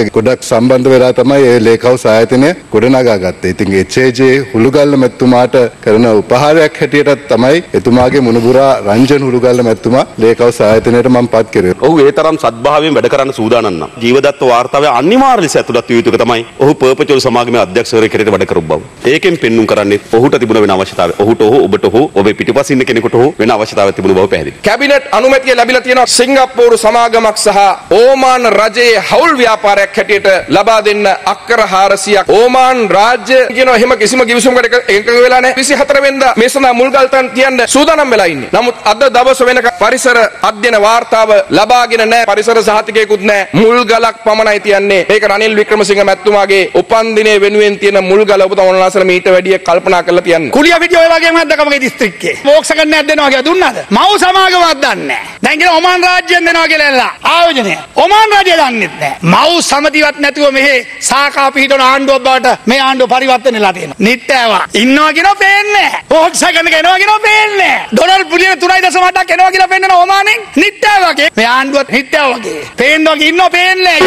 ගොඩක් සම්බන්ධ වෙලා තමයි මේ ලේක් හවුස් ආයතනය ගොඩනගා ගත්තේ. ඉතින් HAJ හුළුගල්ල මැතිතුමාට කරන උපහාරයක් හැටියට තමයි එතුමාගේ මුණුබුරා රංජන් හුළුගල්ල මැතිතුමා ලේක් හවුස් ආයතනයට මම පත් කරේ.
ඔහු ඒ තරම් සත්භාවයෙන් වැඩ කරන්න සූදානම් නම් ජීවදත්ත වාර්තාවේ අනිවාර්ය ලෙස ඇතුළත් විය යුතු එක තමයි ඔහු පර්පචුවල් සමාගමේ අධ්‍යක්ෂවරයෙක් හැටියට වැඩ කරපු බව. ඒකෙන් පෙන්눔 කරන්නේ ඔහුට තිබුණ වෙන අවශ්‍යතාවය. ඔහුට ඔබට ඔබේ පිටිපස්ස ඉන්න කෙනෙකුට වෙන අවශ්‍යතාවයක් තිබුණ බව පැහැදිලි.
කැබිනට් අනුමැතිය ලැබිලා තියෙනවා සිංගප්පූරු සමාගමක් සහ ඕමාන් රජයේ හවුල් ව්‍යාපාරයක් හැටියට ලබා දෙන්න අක්කර 400ක්. ඕමාන් රාජ්‍ය කියනවා එහෙම කිසිම කිවිසුමකට එකඟ වෙලා නැහැ. 24 වෙනිදා මේ සඳහා මුල්ගල්තන් තියන්න සූදානම් වෙලා ඉන්නේ. නමුත් අද දවස වෙනකම් පරිසර අධ්‍යයන වාර්තාව ලබාගෙන නැහැ. පරිසර සහතිකයකුත් නැහැ. මුල්ගලක් පමණයි තියන්නේ. ඒක රනිල් වික්‍රමසිංහ මැතිතුමාගේ උපන් දිනේ වෙනුවෙන් තියෙන මුල්ගල ඔබ තමන්ලාසල මීට වැඩිය කල්පනා කරලා තියන්න.
කුලිය විදිය ඔය වගේම හද්දකමගේ දිස්ත්‍රික්කේ මෝක්ෂ ගන්නයක් දෙනවා කියලා දුන්නාද? මව් සමාගමක් දන්නේ නැහැ. දැන් කියන ඔමාන් රාජ්‍යයෙන් දෙනවා කියලා එල්ලා ආයෝජනය. ඔමාන් රාජ්‍ය දන්නෙත් නැහැ. මව් සමතිවත් නැතුව මෙහෙ සාකා පිහිටවන ආණ්ඩුවක් බවට මේ ආණ්ඩුව පරිවර්තන වෙලා තියෙනවා. නිට්ටයවා ඉන්නවා කියනවා පේන්නේ නැහැ. මෝක්ෂ ගන්න කෙනවා කියනවා පේන්නේ නැහැ. ඩොලර් බිලියන 3.8ක් එනවා කියලා පෙන්නන ඔමානෙන් නිට්ටයවාගේ මේ ආණ්ඩුවත් නිට්ටයවාගේ පේන්නවා ඉන්නවා පේන්නේ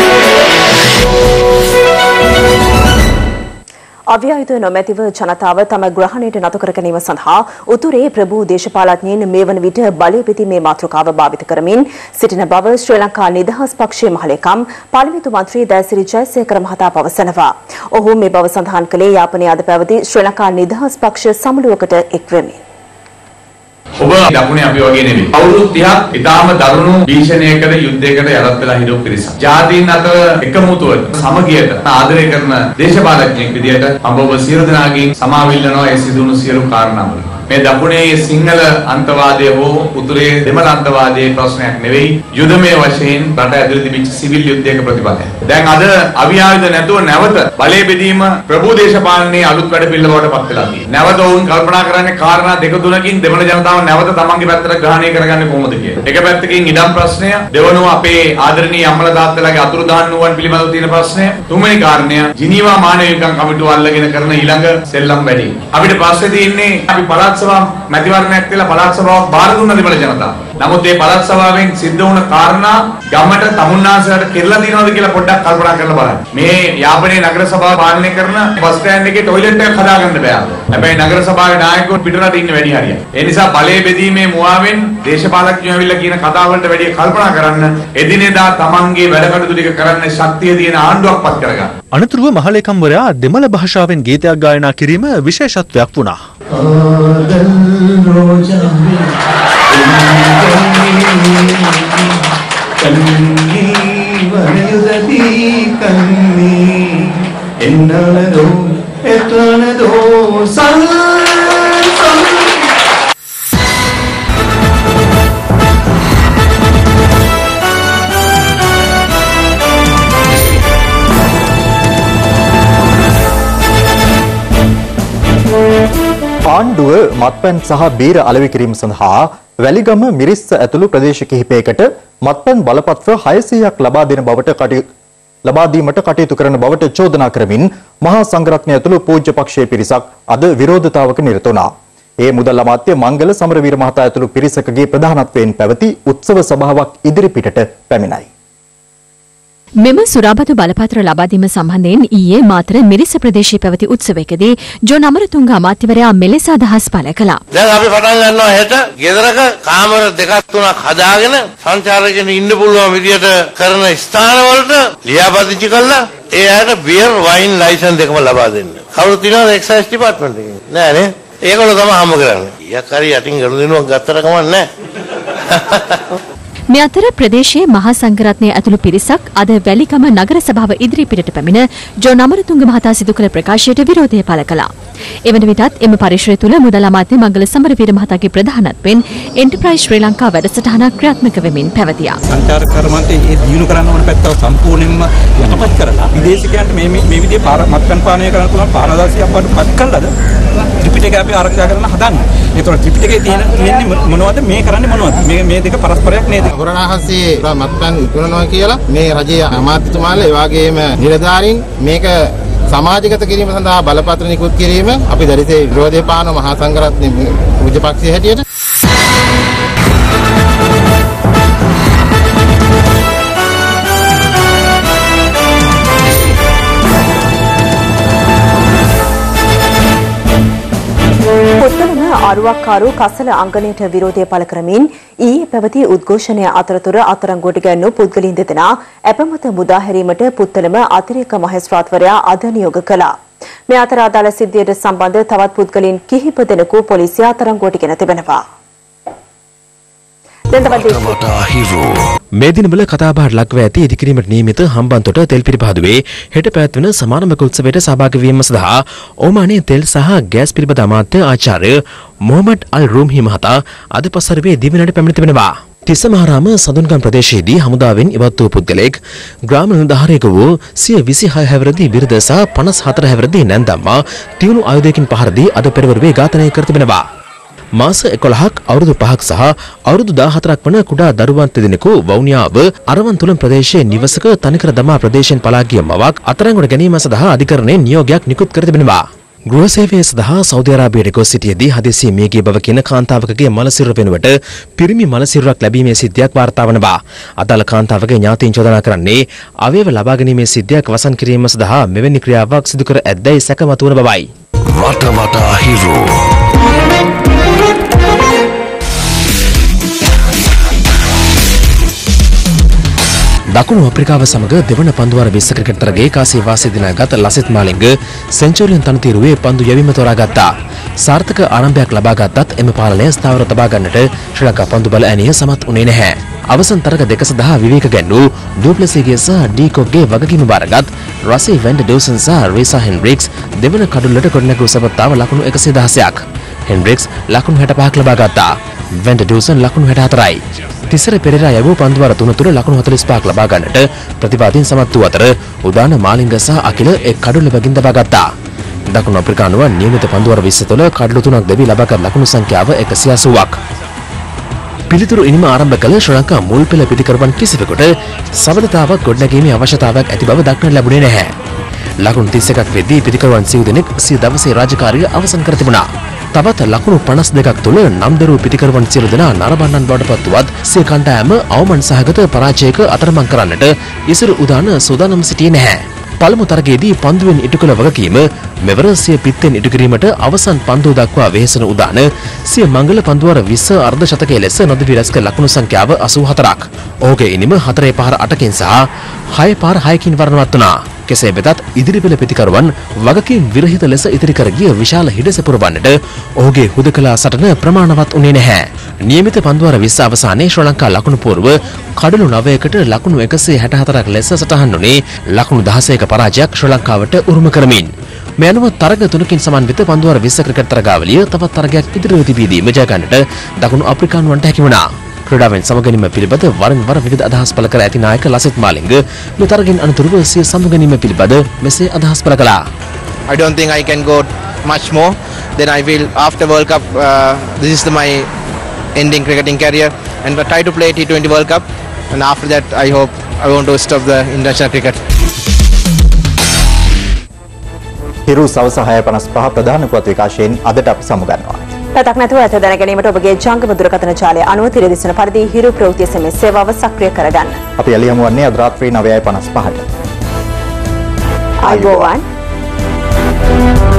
නැහැ.
අවියායුධ නොමැතිව ජනතාව තම ග්‍රහණයට නතු කර ගැනීම සඳහා උතුරේ ප්‍රභූ දේශපාලඥයින් මේ වන විට බලය පිදීමේ මාතෘකාව භාවිත කරමින් සිටින බව ශ්‍රී ලංකා නිදහස් පක්ෂයේ මහලේකම් පාර්ලිමේන්තු මන්ත්‍රී දයසිරි ජයසේකර මහතා පවසනවා. ඔහු මේ බව සඳහන් කළේ යාපනයේ අද පැවති ශ්‍රී ලංකා නිදහස් පක්ෂ සමුළුවකට එක්වෙමින්.
ඔබ දකුණේ අපි වගේ නෙමෙයි. අවුරුදු 30ක් ඊටාම දරුණු භීෂණයකට යුද්ධයකට යටත් වෙලා හිටපු පිරිසක්. ජාතීන් අතර එකමුතුවට සමගියට ආදරය කරන දේශපාලඥයෙක් විදියට ඔබ සියලු දෙනාගෙන් සමාවිල්ලනවා ඒ සිදුණු සියලු කාරණාවල. මේ දකුණේ සිංහල අන්තවාදය හෝ උතුරේ දෙමළ අන්තවාදයේ ප්‍රශ්නයක් නෙවෙයි. යුදමය වශයෙන් රට ඇතුළේ තිබිච්ච සිවිල් යුද්ධයක ප්‍රතිඵලයක්. දැන් අද අවියායුධ නැතුව නැවත බලය බෙදීම ප්‍රභූ දේශපාලනයේ අලුත් වැඩ පිළිවෙල බවට පත් වෙලා තියෙනවා. නැවත වුන් කල්පනා කරන්නේ කාරණා දෙක තුනකින් දෙමළ ජනතාව නැවත තමන්ගේ පැත්තට ග්‍රහණය කරගන්නේ කොහොමද කියලා. එක පැත්තකින් ඉඩම් ප්‍රශ්නය, දෙවනුව අපේ ආදරණීය අම්මලා තාත්තලාගේ අතුරුදහන් වූවන් පිළිබඳව තියෙන ප්‍රශ්නය, තුන්වෙනි කාරණය ජිනීවා මානව හිමිකම් කමිටුව අල්ලගෙන කරන ඊළඟ සෙල්ලම් වැඩි. අපිට පස්සේ තියෙන්නේ අපි පළාත් සභා මැතිවරණයක් කියලා පළාත් සභාවක් බාර දුන්න දෙමළ ජනතාව. නමුත් මේ පළාත් සභාවෙන් සිද්ධ වුණ කාරණා ගමට තමුන්නාසලට කෙරලා තියෙනවද කියලා පොඩ්ඩක් කල්පනා කරලා බලන්න. මේ යාපනයේ නගර සභාව පාලනය කරන බස් ස්ටෑන්ඩ් එකේ টয়ලට් එකක් හදාගන්න බෑ. හැබැයි නගර සභාවේ නායකයෝ පිටරට ඉන්න වැඩි හරියක්. ඒ නිසා බලයේ බෙදීමේ මුවාවෙන් දේශපාලකයෝ ඇවිල්ලා කියන කතා වලට වැඩිය කල්පනා කරන්න එදිනෙදා තමන්ගේ වැඩ කටයුතු ටික කරන්න ශක්තිය තියෙන ආණ්ඩුවක් පත් කරගන්න.
අනතුරුව මහලේකම්වරයා දෙමළ භාෂාවෙන් ගීතයක් ගායනා කිරීම විශේෂත්වයක් වුණා.
ආණ්ඩුව මත්පැන් සහ බීර අලෙවි කිරීම සඳහා වැලිගම මිරිස්ස ඇතුළු ප්‍රදේශ කිහිපයකට මත්පැන් බලපත්‍ර 600ක් ලබා දීමට කටයුතු කරන බවට චෝදනා කරමින් මහා සංඝරත්නය ඇතුළු පූජ්‍ය පක්ෂයේ පිරිසක් අද විරෝධතාවක නිරත වුණා. ඒ මුදල් අමාත්‍ය මංගල සමරවීර මහතා ඇතුළු පිරිසකගේ ප්‍රධානත්වයෙන් පැවති උත්සව සභාවක් ඉදිරිපිටට පැමිණයි.
මෙම සුරාබදු බලපත්‍ර ලබා දීම සම්බන්ධයෙන් ඊයේ මාතර මිරිස ප්‍රදේශයේ පැවති උත්සවයකදී ජෝන් අමරතුංග අමාත්‍යවරයා මෙලෙස අදහස් පළ කළා.
දැන් අපි පටන් ගන්නවා හෙට ගෙදරක කාමර දෙකක් තුනක් හදාගෙන සංචාරකයන් ඉන්න පුළුවන් විදියට කරන ස්ථානවලට ලියාපදිංචි කළා ඒ අයට බියර් වයින් ලයිසන්ස් දෙකම ලබා දෙන්න. කවුරුත් ඉන්නවද එක්සයිස් ඩිපාර්ට්මන්ට් එකේ? නෑ නේ. ඒගොල්ලෝ තමයි හම්බ කරන්නේ. යක් හරි යටින් ගනුදෙනුවක් ගත්තට කමක් නෑ.
මේ අතර ප්‍රදේශයේ මහා සංඝරත්නය ඇතුළු පිරිසක් අද වැලිකම නගර සභාව ඉදිරිපිටට පැමිණ ජෝන් අමරතුංග මහතා සිදු කළ ප්‍රකාශයට විරෝධය පළ කළා. එවන විටත් එම පරිශ්‍රය තුළ මුදල් අමාත්‍ය මංගල සමරවීර මහතාගේ ප්‍රධානත්වයෙන් එන්ටර්ප්‍රයිස් ශ්‍රී ලංකා වැඩසටහනක් ක්‍රියාත්මක වෙමින් පැවතියා.
සංචාරක කර්මාන්තයේ ඒ දියුණු කරන්න ඕන පැත්තව සම්පූර්ණයෙන්ම යටපත් කරලා විදේශිකයන්ට මේ විදිහේ මත්පැන් පානය කරන්න පුළුවන් පාරදර්ශියක් වඩපත් කළාද ත්‍රිපිටකය අපි ආරක්ෂා කරන්න හදන්නේ. ඒතකොට ත්‍රිපිටකයේ තියෙන්නේ මොනවද මේ කරන්නේ මොනවද? මේ දෙක පරස්පරයක් නේද?
කොරණාහසේ මත්පැන් විකුණනවා කියලා මේ රජයේ අමාත්‍යතුමාලා ඒ වගේම නිලධාරීන් මේක සමාජගත කිරීම සඳහා බලපත්‍ර නිකුත් කිරීම අපි දැරිසේ විරෝධය පාන මහා සංඝරත්නයේ පූජ්‍ය පක්ෂයේ හැටියට
අරුවක්කාරු කසල අංගණයට විරෝධය පළ කරමින් ඊයේ පැවති උද්ඝෝෂණය අතරතුර අත්අඩංගුවට ගැනූ පුද්ගලයන් දෙදෙනා අපමත මුදා හැරීමට පුත්තලම අතිරේක මහේස්ත්‍රාත්වරයා අද නියෝග කළා. මේ අතර අදාළ සිද්ධියට සම්බන්ධ තවත් පුද්ගලයන් කිහිප දෙනෙකු පොලිසිය අත්අඩංගුවට ගෙන තිබෙනවා.
මේ දිනවල කතාබහට ලක්ව ඇති ඉදිකිරීමට නියමිත හම්බන්තොට තෙල් පිරිපහදුවේ හෙට පැවැත්වෙන සමාරම්භක උත්සවයට සහභාගී වීම සඳහා ඕමානයේ තෙල් සහ ගෑස් පිළිබඳ අමාත්‍ය ආචාර්ය මොහමඩ් අල් රූම්හි මහතා අද පසුරවේ දිවයිනට පැමිණ තිබෙනවා. තිස්සමහාරාම සඳුන්ගම් ප්‍රදේශයේදී හමුදාවෙන් ඉවත් වූ පුද්ගලයෙක් ග්‍රාම නිලධාරියෙකු වූ 26 හැවිරිදි බිරිඳ සහ 54 හැවිරිදි නැන්දම්මා තියුණු ආයුධයකින් පහර දී අද පෙරවරුවේ ඝාතනය කර තිබෙනවා. මාස 11ක් අවුරුදු 5ක් සහ අවුරුදු 14ක් වන කුඩා දරුවන් දෙදෙනෙකු වවුනියාව අරවන්තුලම් ප්‍රදේශයේ නිවසක තනිකර දමා ප්‍රදේශයෙන් පලා ගිය මවක් අත්අඩංගුවට ගැනීම සඳහා අධිකරණයෙන් නියෝගයක් නිකුත් කර තිබෙනවා. ගෘහ සේවය සඳහා සෞදි අරාබියට ගොස් සිටියේදී හදිසියේ මිය ගිය බව කියන කාන්තාවකගේ මලසිරුර වෙනුවට පිරිමි මලසිරුරක් ලැබීමේ සිද්ධියක් වාර්තා වනවා. අදාළ කාන්තාවගේ ඥාතීන් චෝදනා කරන්නේ අවයව ලබා ගැනීමේ සිද්ධියක් වසන් කිරීම සඳහා මෙවැනි ක්‍රියාවක් සිදු කර ඇද්දැයි සැක මතුවන බවයි.
රට වටා හිරු
දකුණු අප්‍රිකාව සමග දෙවන පන්දුවාර 20 ක්‍රිකට් තරගයේ කාසිය වාසිය දිනාගත් ලසිත් මාලිංග සෙන්චුරියන් තනතිරුවේ පන්දු යැවීම තෝරාගත්තා. සාර්ථක ආරම්භයක් ලබාගත්තත් එම පාලනය ස්ථාවර තබා ගන්නට ශ්‍රී ලංකා පන්දු බල ඇණිය සමත් වුණේ නැහැ. අවසන් තරග දෙක සඳහා විවේක ගැන්වූ ඩුප්ලෙසිගේ සහ ඩීකොක්ගේ වගකීම බාරගත් රසී වෙන්ඩ ඩෝසන් සහ රීසා හෙන්රික්ස් දෙවන කඩුල්ලට ගොඩනැගූ සබත්තාව ලකුණු 116ක්. හෙන්රික්ස් ලකුණු 65ක් ලබා ගත්තා. වෙන්ඩ ඩෝසන් ලකුණු 64යි. තිසර පෙරේරා යවූ පන්දුවාර තුන තුර ලකුණු 45ක් ලබා ගන්නට ප්‍රතිවාදීන් සමත් වූ අතර උදාන මාලිංග සහ අකිල එක් කඩුල්ල බැගින් දබා ගත්තා. දකුණු අප්‍රිකානුව නියමිත පන්දුවාර 20 තුළ කඩලු 3ක් දැවී ලබාගත් ලකුණු සංඛ්‍යාව 180ක්. පිළිතුරු ඉනිම ආරම්භ කළ ශ්‍රී ලංකා මුල් පෙළ පිටිකරුවන් කිසිවෙකුට සබඳතාවක් ගොඩනැගීමේ අවශ්‍යතාවයක් ඇති බව දක්නට ලැබුණේ නැහැ. ලකුණු 31ක් වෙද්දී පිටිකරුවන් සිව් දෙනෙක් සිය දවසේ රාජකාරිය අවසන් කර තිබුණා. තවත් ලකුණු 52ක් තුළ නම් දරූ පිටිකරුවන් සියලු දෙනා නරඹන්නන් බවට පත්වුවත් සිය කණ්ඩායම අවමන් සහගත පරාජයක අතරමං කරන්නට ඉසුරු උදාන සූදානම් සිටියේ නැහැ. පළමු තරගයේදී පන්දුවෙන් ඉටු කළ වගකීම මෙවර සිය පිත්තෙන් ඉටු කිරීමට අවසන් පන්දුව දක්වා වෙහෙසෙන උදාන සිය මංගල පන්දුවර 20 අර්ධ ශතකයේ ලෙස නොදවි රැස්ක ලකුණු සංඛ්‍යාව 84ක්. ඔහුගේ ඉනිම 4 පාර 8කින් සහ 6 පාර 6කින් වර්ණවත් වුණා. කෙසේ වෙතත් ඉදිරි පෙළ පිටිකරුවන් වගකීම් විරහිත ලෙස ඉදිරි කර ගිය විශාල හිඩස පුරවන්නට ඔහුගේ හුදකලා සටන ප්‍රමාණවත් වුණේ නැහැ. නියමිත පන්දුවාර 20 අවසානයේ ශ්‍රී ලංකා ලකුණු පූර්ව කඩලු 9කට ලකුණු 164ක් ලෙස සටහන් වුණේ ලකුණු 16ක පරාජයක් ශ්‍රී ලංකාවට උරුම කරමින්. මේ අනුව තරග තුනකින් සමන්විත පන්දුවාර 20 ක්‍රිකට් තරගාවලිය තවත් තරගයක් ඉදිරිව තිබීදීම ජය ගන්නට දකුණු අප්‍රිකානුවන්ට හැකි වුණා. ක්‍රීඩාවෙන් සමගැනීම පිළිබඳ වරින් වර විවිධ අදහස් පළ කර ඇති නායක ලසිත් මාලිංග මේ තරගෙන් අනතුරුව සිය සමගැනීම පිළිබඳ මෙසේ අදහස් පළ කළා.
I don't think I can go much more than I will after World Cup. This is my ending cricketing career and I try to play T20 World Cup and after that I hope I want to stop the international cricket.
හිරු සවස 6:55 ප්‍රධාන පුවත් විකාශයෙන් අදට අපි සමුගන්නවා.
පැතක් නැතුව ඇත දැන ගැනීමට ඔබගේ ජංගම දුරකථන ජාලය අනුව තිරදිසන පරිදි හිරු ප්‍රවෘත්ති SMS සේවාව සක්‍රිය කරගන්න.
අපි එළිය යමු වන්නේ අද රාත්‍රී 9:55ට.
ආයුබෝවන්.